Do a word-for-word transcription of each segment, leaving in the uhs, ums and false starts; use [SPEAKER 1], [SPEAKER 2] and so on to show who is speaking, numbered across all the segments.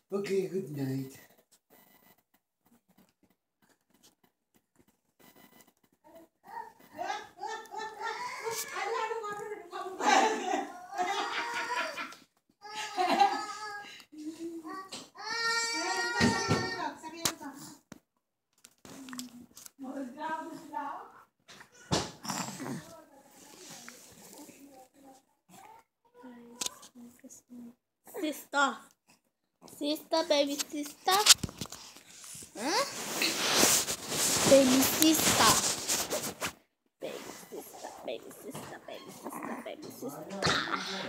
[SPEAKER 1] Okay, good night.
[SPEAKER 2] Sister. Sister, baby sister. Huh? Baby sister. Baby sister, baby sister, baby sister, baby sister.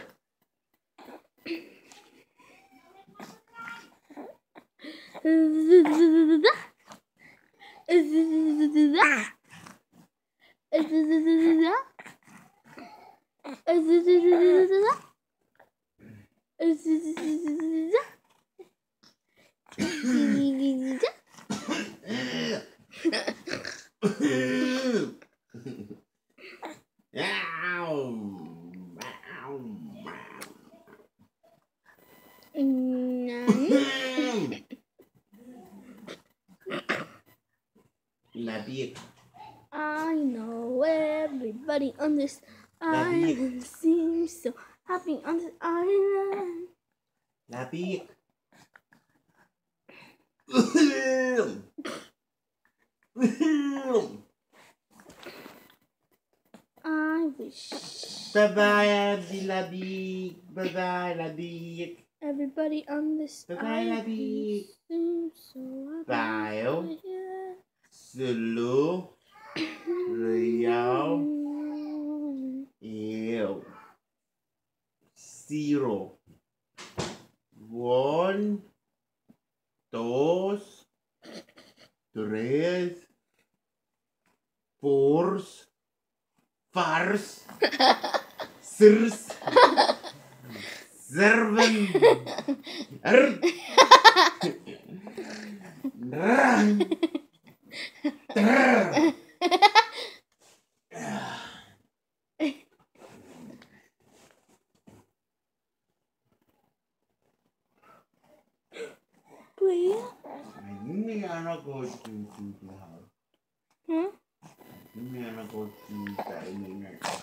[SPEAKER 1] Labik.
[SPEAKER 2] I know everybody on this
[SPEAKER 1] Labik.
[SPEAKER 2] island seems so happy on this island.
[SPEAKER 1] Labik.
[SPEAKER 2] I wish
[SPEAKER 1] Bye bye, Labik. Bye bye, Labik.
[SPEAKER 2] everybody on this
[SPEAKER 1] Bye bye,
[SPEAKER 2] island
[SPEAKER 1] Labik.
[SPEAKER 2] seems so happy.
[SPEAKER 1] Five. Zulu. Rio. Eu. Zero. One. Dos. Tres. Four. Five. Six. Seven. Eight. Nine. Ten.
[SPEAKER 2] Please?
[SPEAKER 1] Ini anak kucing.
[SPEAKER 2] Huh?
[SPEAKER 1] Ini anak kucing.